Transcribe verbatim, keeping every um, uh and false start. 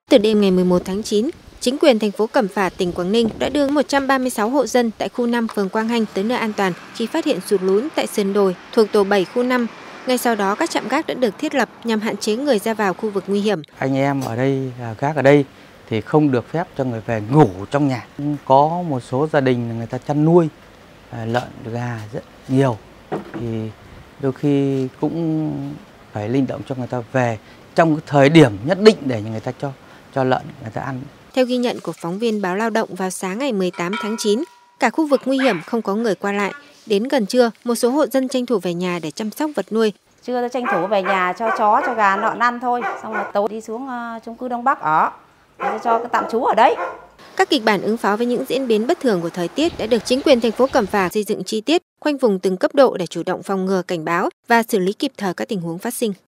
Từ đêm ngày mười một tháng chín, chính quyền thành phố Cẩm Phả, tỉnh Quảng Ninh đã đưa một trăm ba mươi sáu hộ dân tại khu năm phường Quang Hanh tới nơi an toàn khi phát hiện sụt lún tại sườn đồi thuộc tổ bảy khu năm. Ngay sau đó, các trạm gác đã được thiết lập nhằm hạn chế người ra vào khu vực nguy hiểm. Anh em ở đây, gác ở đây thì không được phép cho người về ngủ trong nhà. Có một số gia đình người ta chăn nuôi lợn, gà rất nhiều, thì đôi khi cũng phải linh động cho người ta về trong cái thời điểm nhất định để người ta cho cho lợn người ta ăn. Theo ghi nhận của phóng viên Báo Lao động, vào sáng ngày mười tám tháng chín, cả khu vực nguy hiểm không có người qua lại. Đến gần trưa, một số hộ dân tranh thủ về nhà để chăm sóc vật nuôi. Trưa tôi tranh thủ về nhà cho chó, cho gà, lợn ăn thôi. Xong rồi tối đi xuống uh, chung cư Đông Bắc ở, để cho cái tạm trú ở đấy. Các kịch bản ứng phó với những diễn biến bất thường của thời tiết đã được chính quyền thành phố Cẩm Phả xây dựng chi tiết, khoanh vùng từng cấp độ để chủ động phòng ngừa, cảnh báo và xử lý kịp thời các tình huống phát sinh.